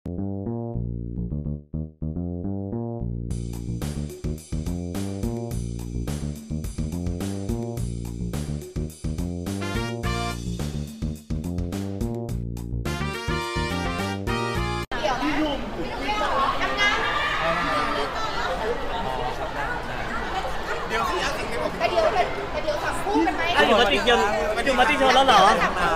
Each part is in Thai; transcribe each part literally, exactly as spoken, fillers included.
อยู่มาติโชว์อยู่มาติโชว์แล้วเหรอ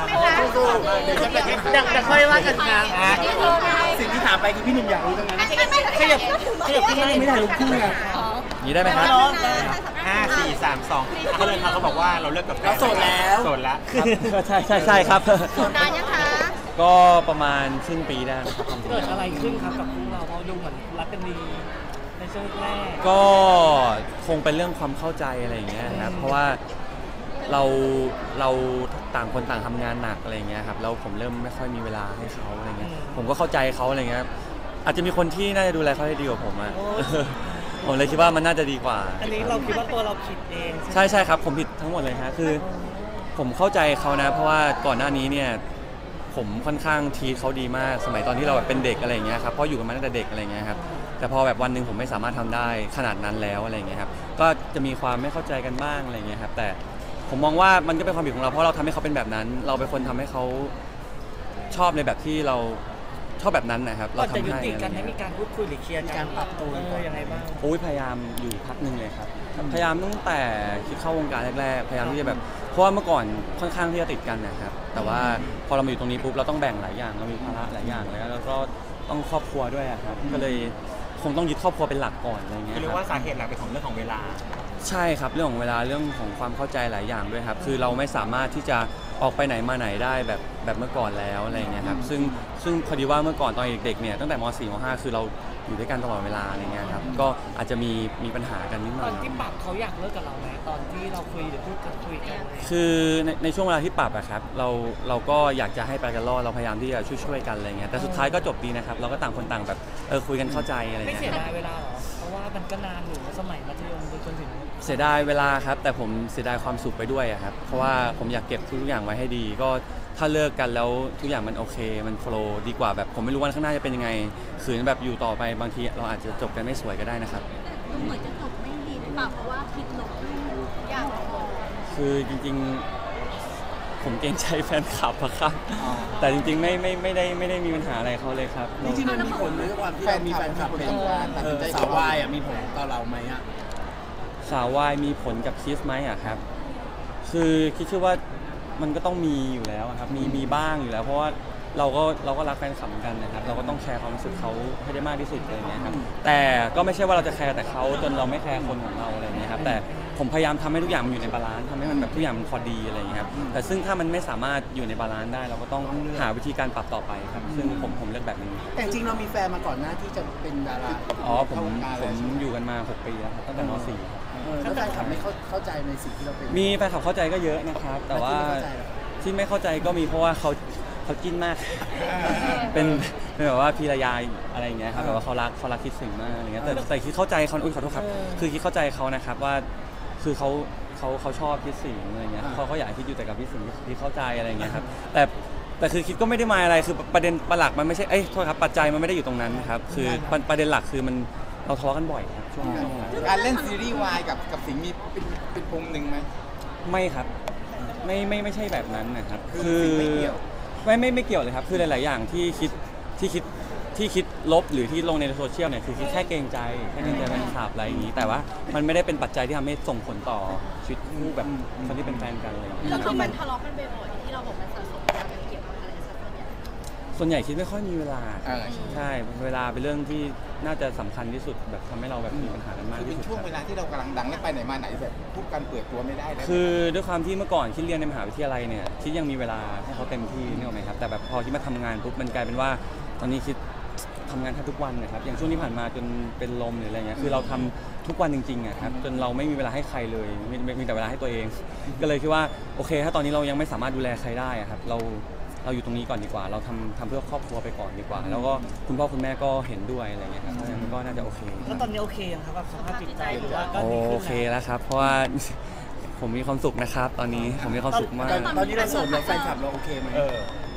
เดี๋ยวค่อยว่ากันครับสิ่งที่ถามไปคือพี่หนุ่มอยากรู้ตรงนั้นขยับขยับขึ้นมาไม่ถ่ายรูปคู่ไงนี่ได้ไหมครับห้าสี่สามสองเขาเลยครับเขาบอกว่าเราเลิกกับเราโสดแล้วโสดแล้วใช่ใช่ใช่ครับโสดนานยังคะก็ประมาณครึ่งปีได้ครับเกิดอะไรขึ้นครับกับคู่เราเพราะดูเหมือนรักกันดีในช่วงแรกก็คงเป็นเรื่องความเข้าใจอะไรอย่างเงี้ยครับเพราะว่าเราเราต่างคนต่างทำงานหนักอะไรเงี้ยครับแล้วผมเริ่มไม่ค่อยมีเวลาให้เขาอะไรเงี้ยผมก็เข้าใจเขาอะไรเงี้ยอาจจะมีคนที่น่าจะดูแลเขาได้ดีกว่าผมอะผมเลยคิดว่ามันน่าจะดีกว่าอันนี้เราคิดว่าตัวเราผิดเองใช่ใช่ครับผมผิดทั้งหมดเลยฮะคือผมเข้าใจเขานะเพราะว่าก่อนหน้านี้เนี่ยผมค่อนข้างทีเขาดีมากสมัยตอนที่เราแบบเป็นเด็กอะไรเงี้ยครับเพราะอยู่กันมาตั้งแต่เด็กอะไรเงี้ยครับแต่พอแบบวันหนึ่งผมไม่สามารถทำได้ขนาดนั้นแล้วอะไรเงี้ยครับก็จะมีความไม่เข้าใจกันบ้างอะไรเงี้ยครับแต่ผมมองว่ามันก็เป็นความผิดของเราเพราะเราทำให้เขาเป็นแบบนั้นเราเป็นคนทำให้เขาชอบในแบบที่เราชอบแบบนั้นนะครับเราทำให้กันให้มีการพูดคุยหรือเคลียร์การปรับตัวยังไงบ้างโอ้ยพยายามอยู่พักหนึ่งเลยครับพยายามตั้งแต่คิดเข้าวงการแรกๆพยายามที่จะแบบเพราะว่าเมื่อก่อนค่อนข้างที่จะติดกันนะครับแต่ว่าพอเรามาอยู่ตรงนี้ปุ๊บเราต้องแบ่งหลายอย่างเรามีภาระหลายอย่างแล้วก็ต้องครอบครัวด้วยครับก็เลยคงต้องยึดครอบครัวเป็นหลักก่อนอะไรเงี้ยเรียกว่าสาเหตุหลักเป็นของเรื่องของเวลาใช่ครับเรื่องของเวลาเรื่องของความเข้าใจหลายอย่างด้วยครับคือเราไม่สามารถที่จะออกไปไหนมาไหนได้แบบแบบเมื่อก่อนแล้วอะไรเงี้ยครับซึ่งซึ่งพอดีว่าเมื่อก่อนตอนเด็กๆเนี่ยตั้งแต่ม สี่ ม ห้าคือเราอยู่ด้วยกันตลอดเวลาอะไรเงี้ยครับก็อาจจะมีมีปัญหากันนิดหน่อยตอนที่ปรับเขาอยากเลิกกับเราไหมตอนที่เราคุยหรือพูดกันคุยกันคือในในช่วงเวลาที่ปรับอะครับเราเราก็อยากจะให้ไปกันรอดเราพยายามที่จะช่วยๆกันอะไรเงี้ยแต่สุดท้ายก็จบดีนะครับเราก็ต่างคนต่างแบบเออคุยกันเข้าใจอะไรเงี้ยไม่เสียดายเวลาหรอเพราะว่ามันก็นานอยู่สมัยมัธยมจนถึงเสียดายเวลาครับแต่ผมเสียดายความสุขไปด้วยครับเพราะว่าผมอยากเก็บทุกอย่างไว้ให้ดีก็ถ้าเลิกกันแล้วทุกอย่างมันโอเคมันโฟลว์ดีกว่าแบบผมไม่รู้วันข้างหน้าจะเป็นยังไงขืนแบบอยู่ต่อไปบางทีเราอาจจะจบกันไม่สวยก็ได้นะครับเหมือนจะจบไม่ดีหรือเปล่าเพราะว่าคิดลบยากคือจริงๆผมเกรงใจแฟนคลับอะครับแต่จริงๆไม่ไม่ไม่ได้ไม่ได้มีปัญหาอะไรเขาเลยครับจริงๆมันมีผลในความที่เรามีแฟนคลับเป็นสาววายอ่ะมีผลต่อเราไหมฮะสาววายมีผลกับคิสไหมอะครับคือคิดเชื่อว่ามันก็ต้องมีอยู่แล้วครับมีมีบ้างอยู่แล้วเพราะว่าเราก็เราก็รักแฟนคลับกันนะครับเราก็ต้องแคร์ความรู้สึกเขาให้ได้มากที่สุดอะไรเงี้ยครับแต่ก็ไม่ใช่ว่าเราจะแคร์แต่เขาจนเราไม่แคร์คนของเราอะไรเงี้ยครับแต่ผมพยายามทำให้ทุกอย่างมันอยู่ในบาลานซ์ทำให้มันแบบทุกอย่างมันพอดีอะไรเงี้ยครับแต่ซึ่งถ้ามันไม่สามารถอยู่ในบาลานซ์ได้เราก็ต้องหาวิธีการปรับต่อไปครับซึ่งผมผมเลือกแบบนี้แต่จริงเรามีแฟนมาก่อนหน้าที่จะเป็นดาราอ๋อผมผมอยู่กันมาหกปีแล้วครับตั้งแต่ม สี่แล้วแฟนคลับไม่เข้าใจในสิ่งที่เราเป็นมีแฟนคลับเข้าใจก็เยอะนะครับแต่ว่าที่ไม่เข้าใจก็มีเพราะว่าเขาเขาจิ้นมากเป็นเป็นแบบว่าพีรยาอะไรอย่างเงี้ยครับแบบว่าเขารักเขารักคิดสิ่งมากอะไรเงี้ยแต่แต่คิดเข้าใจเขาอุ้ยขอโทษครับคือคิดเข้าใจเขานะครับว่าคือเขาเขาเขาชอบคิดสิ่งอะไรเงี้ยเขาเขาอยากคิดอยู่แต่กับคิดสิ่งที่เข้าใจอะไรเงี้ยครับแต่แต่คือคิดก็ไม่ได้มาอะไรคือประเด็นประหลักมันไม่ใช่เอ้ยโทษครับปัจจัยมันไม่ได้อยู่ตรงนั้นครับคือประเด็นหลักคือมันเราทะเลาะกันบ่อยครับช่วงนั้นการเล่นซีรีส์วายกับกับสิ่งมีเป็นเป็นปมหนึ่งไหมไม่ครับไม่ไม่ไม่ใช่แบบนั้นนะครับคือไม่เกี่ยวไม่ไม่ไม่เกี่ยวเลยครับคือหลายๆอย่างที่คิดที่คิดที่คิดลบหรือที่ลงในโซเชียลเนี่ยคือคิดแค่เกรงใจแค่เกรงใจแฟนคลับอะไรอย่างนี้แต่ว่ามันไม่ได้เป็นปัจจัยที่ทำให้ส่งผลต่อชีวิตคู่แบบคนที่เป็นแฟนกันอะไรอย่างนี้แล้วที่มันทะเลาะกันบ่อยๆที่เราบอกมันสะสมยาเป็นเกี่ยวกับอะไรสักส่วนใหญ่ส่วนใหญ่คิดไม่ค่อยมีเวลาใช่เวลาเป็นเรื่องที่น่าจะสำคัญที่สุดแบบทำให้เราแบบมีปัญหากันมากที่สุดเป็นช่วงเวลาที่เรากำลังดังและไปไหนมาไหนแบบพูดกันเปิดตัวไม่ได้คือด้วยความที่เมื่อก่อนคิดเรียนในมหาวิทยาลัยเนี่ยคิดยังมีเวลาให้เขาเต็มที่นี่หรอไหมครับแต่แบบพอคิดมาทำงานปุ๊บมันกลายเป็นว่าตอนนี้คิดทำงานแทบทุกวันนะครับอย่างช่วงที่ผ่านมาจนเป็นลมหรืออะไรเงี้ยคือเราทำทุกวันจริงๆอ่ะครับจนเราไม่มีเวลาให้ใครเลยมีมีแต่เวลาให้ตัวเองก็เลยคิดว่าโอเคถ้าตอนนี้เรายังไม่สามารถดูแลใครได้ครับเราเราอยู่ตรงนี้ก่อนดีกว่าเราทำทำเพื่อครอบครัวไปก่อนดีกว่าแล้วก็คุณพ่อคุณแม่ก็เห็นด้วยอะไรเงี้ยครับมันก็น่าจะโอเคแล้วตอนนี้โอเคยังครับกับสภาพจิตใจหรือว่าก็โอเคแล้วครับเพราะว่าผมมีความสุขนะครับตอนนี้ผมมีความสุขมากตอนนี้เราโสดแล้วแฟนคลับเราโอเคไหม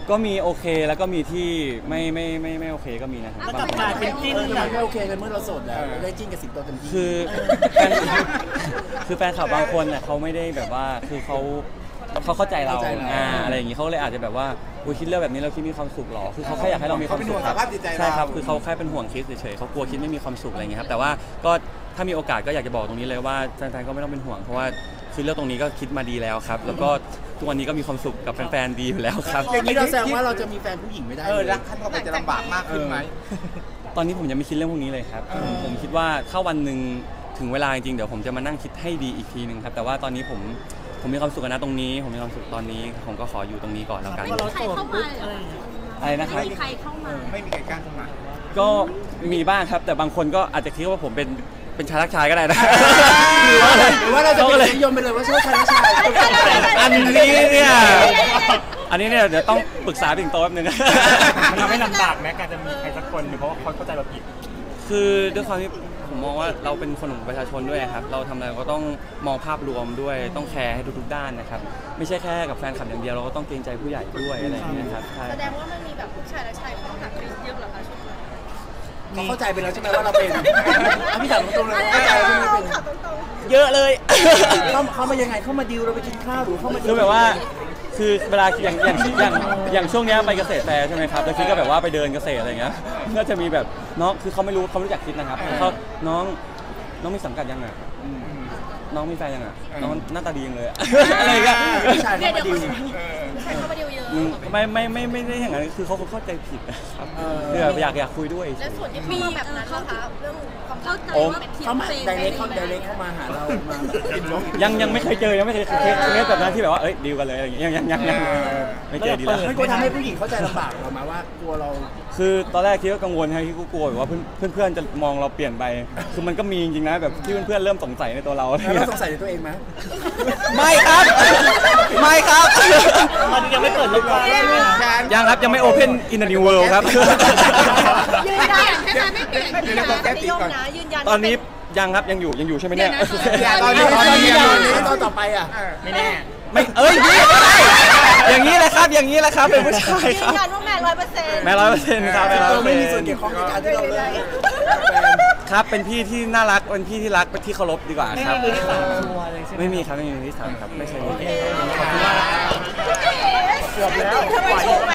ก็มีโอเคแล้วก็มีที่ไม่ไม่ไม่ไม่โอเคก็มีนะครับมันกลับกลายเป็นจิ้นเออแบบไม่โอเคกันเมื่อเราโสดแล้วได้จิ้นกับสิงโตเต็มที่คือแฟนคือแฟนคลับบางคนเนี่ยเขาไม่ได้แบบว่าคือเขาเขาเข้าใจเราอ่าอะไรอย่างงี้เขาเลยอาจจะแบบว่าอุ้ยคิดเรื่องแบบนี้เราคิดมีความสุขหรอคือเขาแค่อยากให้เรามีความสุขครับใช่ครับคือเขาแค่เป็นห่วงคิดเฉยๆเขากลัวคิดไม่มีความสุขอะไรอย่างเงี้ยครับแต่ว่าก็ถ้ามีโอกาสก็อยากจะบอกตรงนี้เลยว่าแฟนๆก็ไม่ต้องเป็นห่วงเพราะว่าคือเรื่องตรงนี้ก็คิดมาดีแล้วครับแล้วก็ทุกวันนี้ก็มีความสุขกับแฟนๆดีอยู่แล้วครับอย่างนี้เราแซวว่าเราจะมีแฟนผู้หญิงไม่ได้เออรักขั้นต่อไปจะลำบากมากขึ้นไหมตอนนี้ผมยังไม่คิดเรื่องพวกนี้เลยครับผมผมคิดว่าถ้าวันหนึ่งถึงเวลาจริงๆเดี๋ยวผมจะมานั่งคิดให้ดีอีกทีหนึ่งครับแต่ว่าตอนนี้ผมผมมีความสุขนะตรงนี้ ผมมีความสุขตอนนี้ผมก็ขออยู่ตรงนี้ก่อนแล้วกันพอเราโสดปุ๊บอะไรอย่างเงี้ยอะไรนะครับไม่มีใครเข้ามาไม่มีใครกล้าเข้ามาก็มีบ้างครับแต่บางคนก็อาจจะคิดว่าผมเป็นเป็นชายรักชายก็ได้นะหรือว่าหรือว่าเราจะเป็นนิยมไปเลยว่าชอบชายและชายอันนี้เนี่ยอันนี้เนี่ยเดี๋ยวต้องปรึกษาปิ่งโตแป๊บนึงมันทำให้ลำบากแม้การจะมีใครสักคนหรือเพราะว่าเขาเข้าใจเราผิดคือด้วยความที่ผมมองว่าเราเป็นคนของประชาชนด้วยครับเราทำอะไรก็ต้องมองภาพรวมด้วยต้องแคร์ให้ทุกๆด้านนะครับไม่ใช่แค่กับแฟนคลับอย่างเดียวเราก็ต้องเกรงใจผู้ใหญ่ด้วยอะไรอย่างเงี้ยครับใช่แสดงว่ามันมีแบบผู้ชายและชายเข้าหาคริสเยอะเหรอคะช่วงนี้เขาเข้าใจไปแล้วใช่ไหมว่าเราเป็นอ่ะพี่ถามตรงๆเลยเข้าใจแล้วใช่ไหมเป็นเยอะเลยเขาเขามายังไงเขามาดิวเราไปกินข้าวหรือเขามาคือแบบว่าคือเวลาอย่างอย่างอย่างอย่างช่วงเนี้ยไปเกษตรแฟร์ใช่ไหมครับแล้วคิดก็แบบว่าไปเดินเกษตรอะไรเงี้ยก็จะมีแบบน้องคือเขาไม่รู้เขาไม่รู้จักคิดนะครับเขาน้องน้องมีสังกัดยังไงน้องมีแฟนยังไงน้องหน้าตาดียังเลยอะไรเงี้ยผู้ชายเขามาดิวใครเข้ามาดิวเยอะอืมไม่ไม่ไม่ไม่ได้อย่างนั้นคือเขาเข้าใจผิดนะครับคือแบบอยากอยากคุยด้วยและส่วนที่เข้ามาแบบนั้นนะคะเรื่องความเข้าใจโอ้ว่าเป็นทีมเขามาเฟรไดนเรกเขาไดเรกเข้ามาหาเรามาแบบยังยังไม่เคยเจอยังไม่เคยเคสเคสแบบนั้นที่แบบว่าเอ้ยดีลกันเลยอะไรอย่างเงี้ยยังยังยังไม่เจอดีแล้วมันก็ทำให้ผู้หญิงเข้าใจลำบากเราไหมว่ากลัวเราคือตอนแรกคิดว่ากังวลใช่คิดกลัวแบบว่าเพื่อนเพื่อนๆจะมองเราเปลี่ยนไป คือมันก็มีจริงๆนะแบบที่เพื่อนๆเริ่มสงสัยในตัวเราแล้วเราสงสัยในตัวเองไหมไม่ครับ ไม่ครับตอนนี้ยังไม่เปิดโลกกว้างเลยนะยังครับยังไม่ Open in the New World ครับยืนยันใช่ไหมไม่เปลี่ยนไม่เปลี่ยนนิยมนะยืนยันตอนนี้ยังครับยังอยู่ยังอยู่ใช่ไหมเนี่ยอย่าตตออน นนี้นี้ตตออน นนี้นี้อย่าตอนนี้ตอนต่อไปอ่ะไม่แน่ไม่เอ้ยอย่างนี้แหละครับอย่างนี้แหละครับเป็นผู้ชายยืครับนยันว่าแม่ร้อยเปอร์เซ็นต์แม่ร้อยเปอร์เซ็นต์ครับแม่ร้อยเราเปอร์ไม่เซ็นมีส่วนต์เกี่ยวข้องในการที่เราเลิกครับเป็นพี่ที่น่ารักเป็นพี่ที่รักเป็นที่เคารพดีกว่าไม่ครับมีมือที่สามชัวร์เลยใช่ไหมไม่มีครับไม่มีมือที่สามครับไม่เคยมีเกือบแล้วทำไมชูแหว